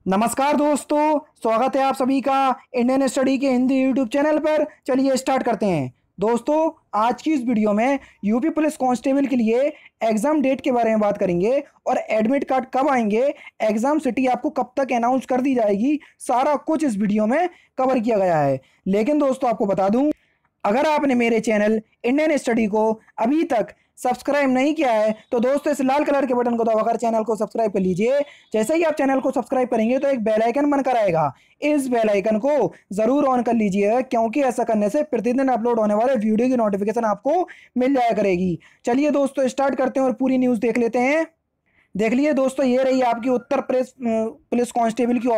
नमस्कार दोस्तों, स्वागत है आप सभी का इंडियन स्टडी के हिंदी यूट्यूब चैनल पर। चलिए स्टार्ट करते हैं। दोस्तों, आज की इस वीडियो में यूपी पुलिस कांस्टेबल के लिए एग्ज़ाम डेट के बारे में बात करेंगे और एडमिट कार्ड कब आएंगे, एग्ज़ाम सिटी आपको कब तक अनाउंस कर दी जाएगी, सारा कुछ इस वीडियो में कवर किया गया है। लेकिन दोस्तों, आपको बता दूं, अगर आपने मेरे चैनल इंडियन स्टडी को अभी तक सब्सक्राइब नहीं किया है तो दोस्तों इस लाल कलर के बटन को दबाकर चैनल को सब्सक्राइब कर लीजिए। जैसे ही आप चैनल को सब्सक्राइब करेंगे तो एक बेल आइकन बनकर आएगा। इस बेल आइकन को जरूर ऑन कर लीजिए, क्योंकि ऐसा करने से प्रतिदिन अपलोड होने वाले वीडियो की नोटिफिकेशन आपको मिल जाया करेगी। चलिए दोस्तों, स्टार्ट करते हैं और पूरी न्यूज़ देख लेते हैं। देख लीजिए दोस्तों, ये रही आपकी उत्तर प्रदेश पुलिस कांस्टेबल की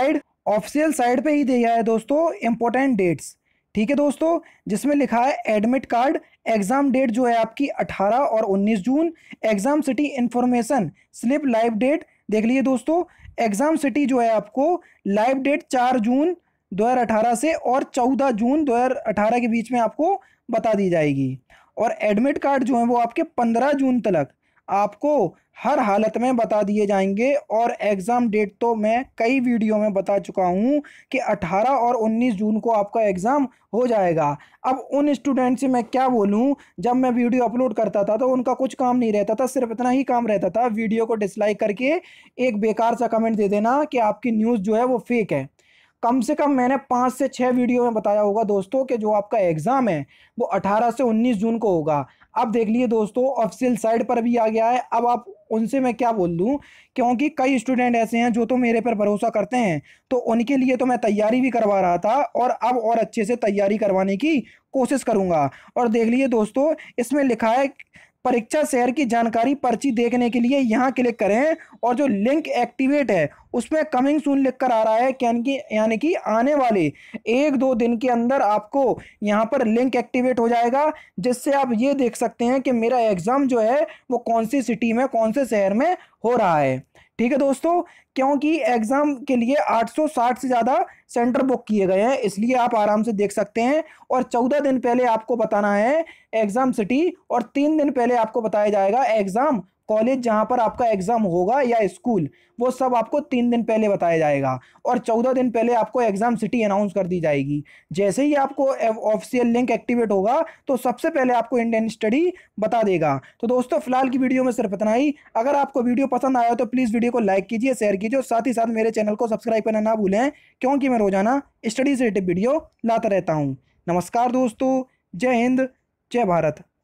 ऑफिशियल साइड पे ही दिया है दोस्तों इंपॉर्टेंट डेट्स। ठीक है दोस्तों, जिसमें लिखा है एडमिट कार्ड, एग्जाम डेट जो है आपकी 18 और 19 जून, exam city information slip live date. देख लीजिए दोस्तों, एग्जाम सिटी जो है आपको लाइव डेट 4 जून 2018 से और 14 जून 2018 के बीच में आपको बता दी जाएगी। और एडमिट कार्ड जो है वो आपके 15 जून तक आपको हर हालत में बता दिए जाएंगे। और एग्ज़ाम डेट तो मैं कई वीडियो में बता चुका हूँ कि 18 और 19 जून को आपका एग्ज़ाम हो जाएगा। अब उन स्टूडेंट से मैं क्या बोलूँ, जब मैं वीडियो अपलोड करता था तो उनका कुछ काम नहीं रहता था, सिर्फ इतना ही काम रहता था वीडियो को डिसलाइक करके एक बेकार सा कमेंट दे देना कि आपकी न्यूज़ जो है वो फेक है। कम से कम मैंने 5 से 6 वीडियो में बताया होगा दोस्तों कि जो आपका एग्ज़ाम है वो 18 से 19 जून को होगा। अब देख लिए दोस्तों, ऑफिशियल साइट पर भी आ गया है। अब आप उनसे मैं क्या बोल दूं, क्योंकि कई स्टूडेंट ऐसे हैं जो तो मेरे पर भरोसा करते हैं, तो उनके लिए तो मैं तैयारी भी करवा रहा था और अब और अच्छे से तैयारी करवाने की कोशिश करूंगा। और देख लिए दोस्तों, इसमें लिखा है परीक्षा शहर की जानकारी पर्ची देखने के लिए यहाँ क्लिक करें, और जो लिंक एक्टिवेट है उसमें कमिंग सून लिख कर आ रहा है, यानी कि आने वाले 1-2 दिन के अंदर आपको यहाँ पर लिंक एक्टिवेट हो जाएगा, जिससे आप ये देख सकते हैं कि मेरा एग्ज़ाम जो है वो कौन सी सिटी में, कौन से शहर में हो रहा है। ठीक है दोस्तों, क्योंकि एग्ज़ाम के लिए 860 से ज़्यादा सेंटर बुक किए गए हैं, इसलिए आप आराम से देख सकते हैं। और 14 दिन पहले आपको बताना है एग्ज़ाम सिटी, और 3 दिन पहले आपको बताया जाएगा एग्ज़ाम कॉलेज जहां पर आपका एग्ज़ाम होगा या स्कूल, वो सब आपको 3 दिन पहले बताया जाएगा। और 14 दिन पहले आपको एग्ज़ाम सिटी अनाउंस कर दी जाएगी। जैसे ही आपको ऑफिशियल लिंक एक्टिवेट होगा तो सबसे पहले आपको इंडियन स्टडी बता देगा। तो दोस्तों, फिलहाल की वीडियो में सिर्फ इतना ही। अगर आपको वीडियो पसंद आया तो प्लीज़ वीडियो को लाइक कीजिए, शेयर कीजिए और साथ ही साथ मेरे चैनल को सब्सक्राइब करना ना भूलें, क्योंकि मैं रोजाना स्टडी से रिलेटेड वीडियो लाता रहता हूँ। नमस्कार दोस्तों, जय हिंद, जय भारत।